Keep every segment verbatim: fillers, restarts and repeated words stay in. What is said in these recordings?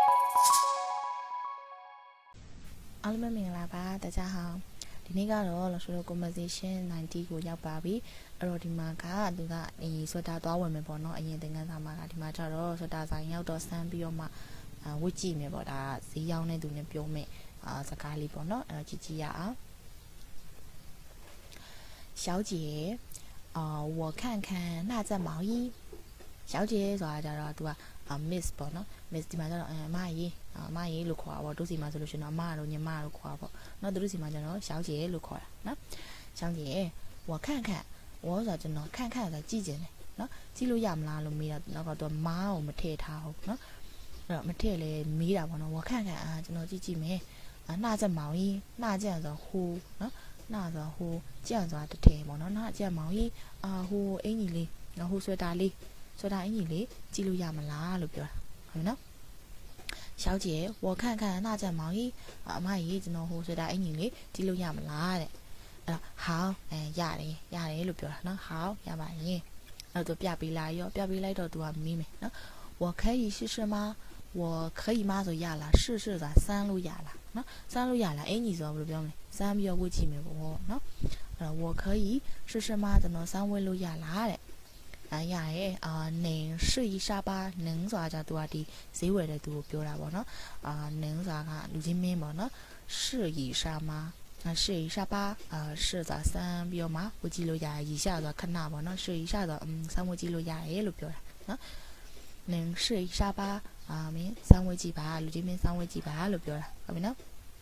အားလုံးပဲမင်္ဂလာပါ大家好ဒီနေ့ကတော့เรา说的 conversation ninetyကိုရောက်ပါပြီအဲ့တော့ဒီမှာကသူကအေးဆိုတာသွားဝင်မယ်ပေါ့နော်အရင်သင်ခန်းစာမှာကဒီမှာကျတော့ဆိုတာဆိုင်ရောက်တော့စမ်းပြီးတော့မှဝစ်ကြည့်မယ်ပေါ့ဒါဈေးရောက်နေသူနဲ့ပြောမယ်အာစကားလေးပေါ့နော်အဲ့တော့ကြည့်ကြည့်ရအောင်小姐啊我看看那件毛衣小姐ဆိုတာကျတော့သူက miss ပေါ့နော် miss ဒီမှာကျတော့အမကြီးအမကြီးလို့ခေါ်တာပေါ့တို့စီမှာဆိုလို့ရှိရင်တော့အမတို့ညီမတို့ခေါ်တာပေါ့နော်တို့စီမှာကျတော့小姐လို့ခေါ်တာနော်小姐我看看我ဆိုတော့ကျွန်တော်看看ဆိုတာကြည့်ကျင်တယ်နော်ကြည့်လို့ရမလားလို့မေးတာတော့ကတော့မားကိုမထည့်ထားဘူးနော်အဲ့တော့မထည့်လဲမေးတာပေါ့နော်我看看အာကျွန်တော်ကြည့်ကြည့်မယ်那件毛衣那件ဆိုဟိုနော်那ဆိုဟိုကြံဆိုတာတစ်ထည်ပေါ့နော်那件毛衣အာဟိုအင်ကြီးလေးနော်ဟိုဆွဲတာလေးဆိုတာအင်ကြီးလေးကြည့်လို့ရမလားလို့ပြောတာဟုတ်နော်小姐我看看那件毛衣အမကြီးကျွန်တော်ဟိုဆွဲတာအင်ကြီးလေးကြည့်လို့ရမလားတဲ့အဲ့တော့好အဲရတယ်ရတယ်လို့ပြောတာနော်好ရပါရင်အဲ့တော့ပြပေးလိုက်ရောပြပေးလိုက်တော့သူကမေးမယ်နော်我可以试试吗我可以吗ဆိုရလား试试ဆိုတာစမ်းလို့ရလားနော်စမ်းလို့ရလားအင်ကြီးဆိုတော့ဘယ်လိုပြောမလဲစမ်းပြီးတော့ဝတ်ကြည့်မယ်ပေါ့နော်အဲ့တော့我可以试试吗ကျွန်တော်စမ်းဝတ်လို့ရလားတဲ့အဲ့ရရဲ့အာနင်试一下吧နင်ဆိုတာကြသူကဒီဈေးဝယ်တဲ့သူကိုပြောတာပေါ့နော်အာနင်ဆိုတာကလူချင်းမင်းပေါ့နော်试一下吗试一下吧အာ试ဆိုတာစမ်းပြီးတော့မှဝတ်ကြည့်လို့ရရည်下ဆိုတာခဏပေါ့နော်试一下ဆိုတော့อืมစမ်းဝတ်ကြည့်လို့ရတယ်လို့ပြောတာနော်နင်试一下吧အာမင်းစမ်းဝတ်ကြည့်ပါလူချင်းမင်းစမ်းဝတ်ကြည့်ပါလို့ပြောတာဟုတ်ပြီနော်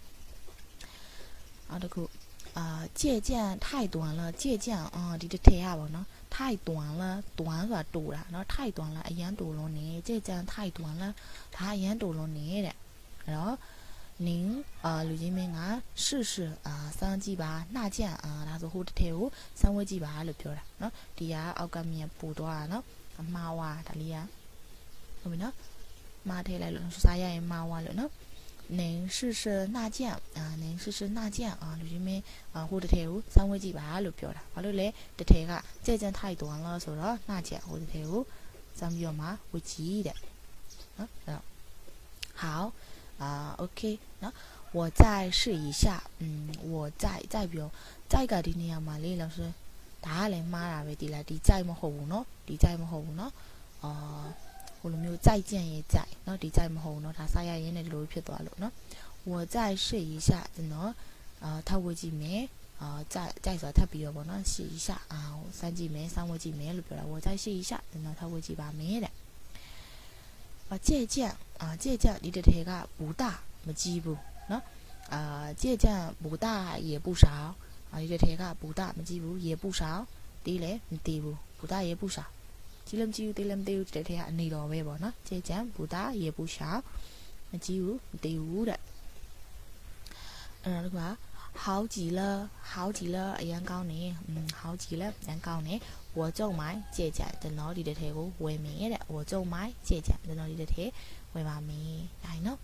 အော်တခု啊，借鉴太短了，借鉴啊，ဒီတစ်ထည့်ရပါတော့太短了，短ဆိုတာတူတာเนาะ太短了အရန်တူလို့နေ借鉴太短了ဒါအရန်တူလို့နေတဲ့အဲ့တော့您啊လူချင်းမင်းက试试啊စမ်းကြည့်ပါနှာကြံ啊ဒါဆိုဟိုတစ်ထည့်ကိုစမ်းဝဲကြည့်ပါလို့ပြောတာเนาะဒီကအောက်ကမြန်ပူသွားတာเนาะအမှားဝါဒါလေးကဟုတ်ပြီเนาะမှားထည့်လိုက်လို့စားရရင်မှားဝါလို့เนาะ您试试那件啊您试试那件啊လူချင်းမင်း啊ဟိုတစ်ထည်ကိုစမ်းဝဲကြည့်ပါလို့ပြောတာဘာလို့လဲတစ်ထည်ကကြက်ကြံထိုက်တော်လားဆိုတော့那件ဟိုတစ်ထည်ကိုစမ်းပြီးတော့မှဝကြည့်တဲ့နော်အဲ့တော့好啊 OK နော်我再试一下嗯我再再ပြီးတော့再ကဒီနေရာမှာလေး老师ဒါကလည်းမှားတာပဲဒီလားဒီကြိုက်မဟုတ်ဘူးနော်ဒီကြိုက်မဟုတ်ဘူးနော်အာဟိုလိုမျိုးကြိုက်ကြံ့ရဲ့ကြိုက်เนาะဒီကြိုက်မဟုတ်เนาะဒါစားရရင်းနဲ့ဒီလိုဖြစ်သွားလို့เนาะ我再试一下ကျွန်တော်အာထောက်ဝေးကြည့်မယ်အာကြိုက်ကြိုက်ဆိုတာထပ်ပြီးတော့ပေါ့เนาะ试一下အာစမ်းကြည့်မယ်စမ်းဝေးကြည့်မယ်လို့ပြောတာ我再试一下ကျွန်တော်ထောက်ဝေးကြည့်ပါမယ်တဲ့အာ借鉴အာ借鉴ဒီတစ်ထည်ကဘူတာမကြီးဘူးเนาะအာ借鉴ဘူတာ也不少အာဒီတစ်ထည်ကဘူတာမကြီးဘူး也不少တီးလေမတီးဘူးဘူတာ也不少ကြည့်လမကြည့်သေးလမသေးဘူးတဲ့ထဲကအနေတော်ပဲပေါ့နော်ကျေကျန်ဘူတာရေပူရှာမကြည့်ဘူးမသေးဘူးတဲ့အဲ့တော့က好极了好极了အရန်ကောင်းနေอืม好极了အရန်ကောင်းနေ我就买借鉴ကျွန်တော်ဒီတစ်ထဲကိုဝယ်မယ်တဲ့我就买借鉴ကျွန်တော်ဒီတစ်ထဲဝယ်ပါမယ်ဒါနော်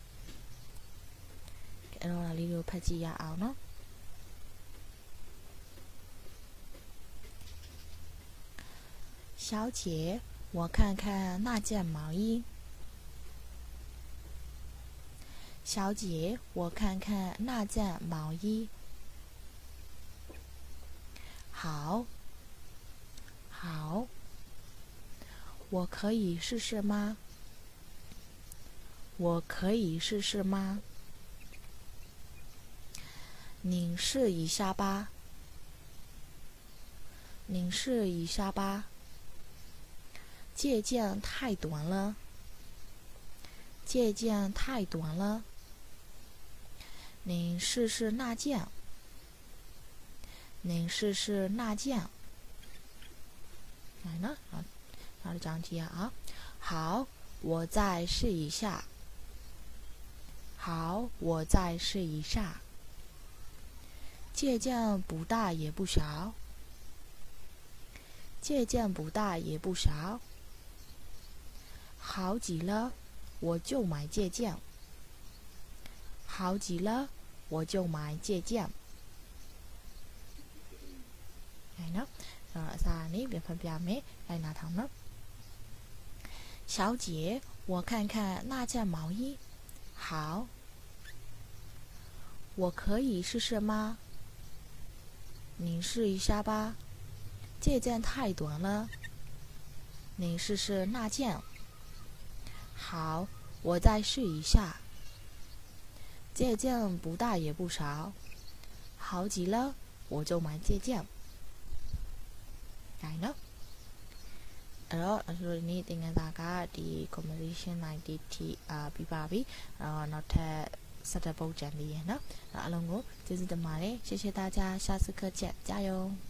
အဲ့တော့ဒါလေးကိုဖတ်ကြည့်ရအောင်နော်小姐我看看那件毛衣小姐我看看那件毛衣好好我可以试试吗我可以试试吗您试一下吧您试一下吧借鉴太短了借鉴太短了您试试那件您试试那件来呢好好的讲解啊好我再试一下好我再试一下借鉴不大也不小借鉴不大也不少好极了我就买借鉴好极了我就买借鉴အဲ့နော်အဲ့တော့အစားနေပြန်ဖတ်ပြမယ်အဲ့နာထောင်နော်小姐我看看那件毛衣。好。我可以试试吗？你试一下吧。这件太短了。你试试那件。好，我再试一下。这件不大也不少。好极了，我就买这件。Đấy đó. အဲ့တော့ဆိုဒီနေ့သင်ခန်းစာကဒီ conversation ninety ထိအာပြီးပါပြီအဲ့တော့နောက်ထပ်ဆက်တဲ့ပုံကြံလေးရနော်အဲ့အလုံးကိုကျေးဇူးတင်ပါတယ်谢谢大家下次课见加油